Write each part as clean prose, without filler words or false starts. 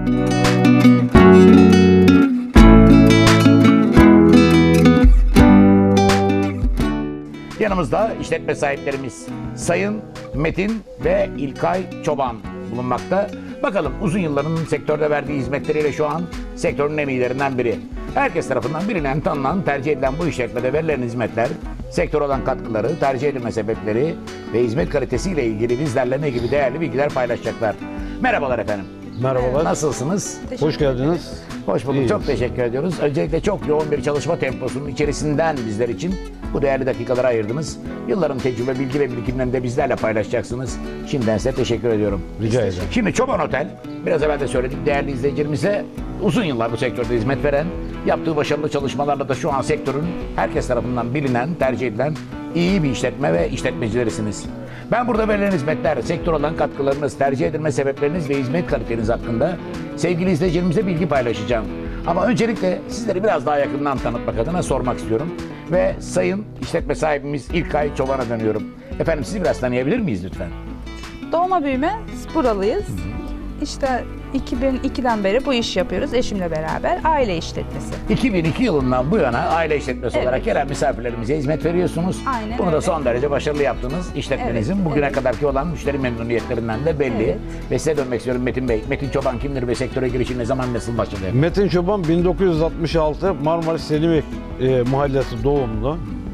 Yanımızda işletme sahiplerimiz Sayın Metin ve İlkay Çoban bulunmakta. Bakalım uzun yılların sektörde verdiği hizmetleriyle şu an sektörün en iyilerinden biri. Herkes tarafından bilinen, tanınan, tercih edilen bu işletmede verilen hizmetler, sektör olan katkıları, tercih edilme sebepleri ve hizmet kalitesiyle ilgili bizlerle ne gibi değerli bilgiler paylaşacaklar. Merhabalar efendim. Merhabalar. Nasılsınız? Hoş geldiniz. Hoş bulduk. İyiyiz. Çok teşekkür ediyoruz. Öncelikle çok yoğun bir çalışma temposunun içerisinden bizler için bu değerli dakikaları ayırdınız. Yılların tecrübe, bilgi ve birikimlerini de bizlerle paylaşacaksınız. Şimdiden size teşekkür ediyorum. Rica ederim. Şimdi Çoban Otel, biraz evvel de söyledik değerli izleyicilerimize, uzun yıllar bu sektörde hizmet veren, yaptığı başarılı çalışmalarla da şu an sektörün herkes tarafından bilinen, tercih edilen iyi bir işletme ve işletmecilerisiniz. Ben burada verilen hizmetler, sektör olan katkılarınız, tercih edilme sebepleriniz ve hizmet kaliteniz hakkında sevgili izleyicilerimize bilgi paylaşacağım. Ama öncelikle sizleri biraz daha yakından tanıtmak adına sormak istiyorum. Ve sayın işletme sahibimiz İlkay Çoban'a dönüyorum. Efendim sizi biraz tanıyabilir miyiz lütfen? Doğma büyüme buralıyız. İşte 2002'den beri bu işi yapıyoruz eşimle beraber. Aile işletmesi. 2002 yılından bu yana aile işletmesi Evet. olarak gelen misafirlerimize hizmet veriyorsunuz. Aynen Bunu da öyle. son derece başarılı yaptığınız işletmenizin Evet, bugüne evet. kadarki olan müşteri memnuniyetlerinden de belli. Evet. Ve size dönmek istiyorum Metin Bey. Metin Çoban kimdir ve sektöre girişi ne zaman nasıl başladı? Metin Çoban 1966 Marmaris Selimik mahallesi doğumlu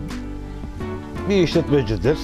bir işletmecidir.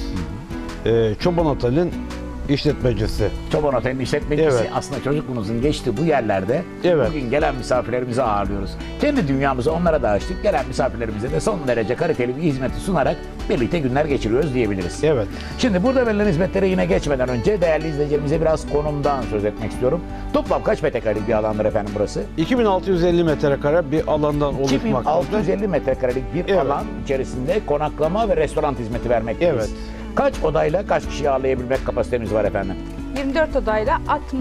Çoban Otel'in işletmecisi. Çoban Otel'in işletmecisi Evet. aslında çocukluğunuzun geçtiği bu yerlerde Evet. bugün gelen misafirlerimizi ağırlıyoruz. Kendi dünyamızı onlara da açtık. Gelen misafirlerimize de son derece kaliteli bir hizmeti sunarak birlikte günler geçiriyoruz diyebiliriz. Evet. Şimdi burada verilen hizmetlere yine geçmeden önce değerli izleyicilerimize biraz konumdan söz etmek istiyorum. Toplam kaç metrekarelik bir alandır efendim burası? 2650 metrekare bir alandan oluşmaktadır. 2650 metrekarelik bir Evet. alan içerisinde konaklama ve restoran hizmeti vermekteyiz. Evet. Kaç odayla kaç kişiyi ağırlayabilmek kapasitemiz var efendim? 24 odayla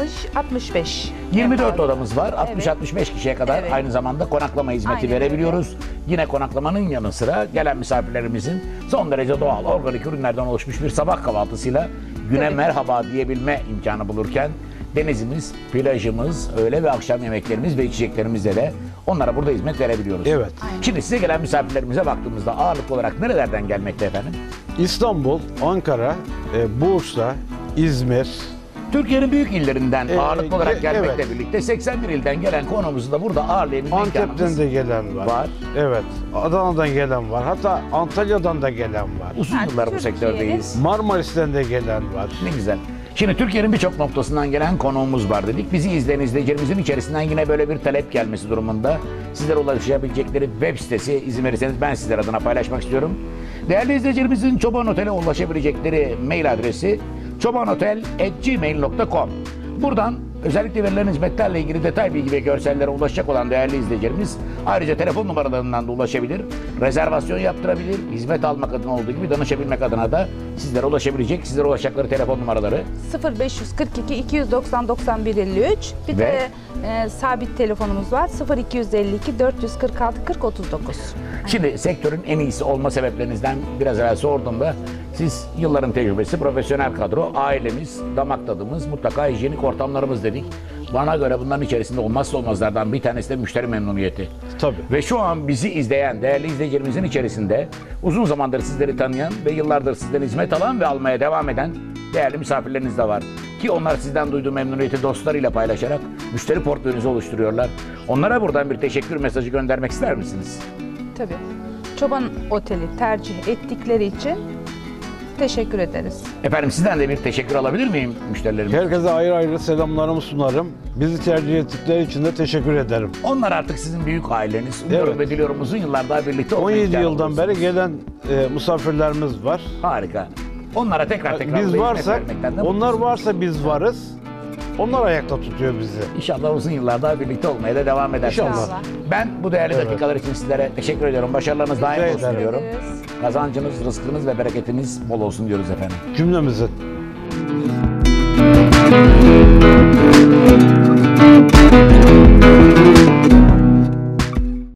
60-65. 24 odamız var. 60-65 Evet. kişiye kadar Evet. aynı zamanda konaklama hizmeti Aynen verebiliyoruz. Yine konaklamanın yanı sıra gelen misafirlerimizin son derece doğal, organik ürünlerden oluşmuş bir sabah kahvaltısıyla güne Tabii. merhaba diyebilme imkanı bulurken denizimiz, plajımız, öğle ve akşam yemeklerimiz ve içeceklerimizle de onlara burada hizmet verebiliyoruz. Evet. Şimdi size gelen misafirlerimize baktığımızda ağırlıklı olarak nerelerden gelmekte efendim? İstanbul, Ankara, Bursa, İzmir. Türkiye'nin büyük illerinden ağırlıklı olarak evet. gelmekle birlikte 81 ilden gelen konuğumuzu da burada ağırlayabilme Antep'ten imkanımız de gelen var. var. Evet. Adana'dan gelen var. Hatta Antalya'dan da gelen var. Uzun Ha, yıllar bu Türkiye'nin- sektördeyiz. Marmaris'ten de gelen var. Ne güzel. Şimdi Türkiye'nin birçok noktasından gelen konuğumuz var dedik. Bizi izleyen izleyicilerimizin içerisinden yine böyle bir talep gelmesi durumunda sizlere ulaşabilecekleri web sitesi izin verirseniz ben sizler adına paylaşmak istiyorum. Değerli izleyicilerimizin Çoban Otel'e ulaşabilecekleri mail adresi çobanotel@gmail.com. Buradan özellikle verilen hizmetlerle ilgili detay bilgi ve görsellere ulaşacak olan değerli izleyicilerimiz ayrıca telefon numaralarından da ulaşabilir, rezervasyon yaptırabilir, hizmet almak adına olduğu gibi danışabilmek adına da sizlere ulaşabilecek, sizlere ulaşacakları telefon numaraları 0542 290 91 53. Bir Ve- de sabit telefonumuz var. 0252 446 40 39. Şimdi sektörün en iyisi olma sebeplerinizden biraz evvel sorduğumda siz yılların tecrübesi, profesyonel kadro, ailemiz, damak tadımız, mutlaka hijyenik ortamlarımız dedik. Bana göre bunların içerisinde olmazsa olmazlardan bir tanesi de müşteri memnuniyeti. Tabii. Ve şu an bizi izleyen değerli izleyicilerimizin içerisinde uzun zamandır sizleri tanıyan ve yıllardır sizden hizmet alan ve almaya devam eden değerli misafirleriniz de var. Ki onlar sizden duyduğu memnuniyeti dostlarıyla paylaşarak müşteri portföyünüzü oluşturuyorlar. Onlara buradan bir teşekkür mesajı göndermek ister misiniz? Tabii. Çoban Oteli tercih ettikleri için teşekkür ederiz. Efendim sizden de bir teşekkür alabilir miyim müşterilerime? Herkese ayrı ayrı selamlarımı sunarım. Bizi tercih ettikleri için de teşekkür ederim. Onlar artık sizin büyük aileniz. Umuyorum Evet. ve diliyorum uzun yıllar daha birlikte olma 17 imkanı yıldan bulursunuz. beri gelen misafirlerimiz var. Harika. Onlara tekrar Biz hizmet varsak, vermekten de onlar mutlusunuz. varsa biz varız. Onlar ayakta tutuyor bizi. İnşallah uzun yıllar daha birlikte olmaya da devam edersiniz. İnşallah. Ben bu değerli Evet. dakikalar için sizlere teşekkür ediyorum. Başarılarınız daim olsun ederim. diyorum. Ederiz. Kazancınız, rızkınız ve bereketiniz bol olsun diyoruz efendim. Cümlemizin.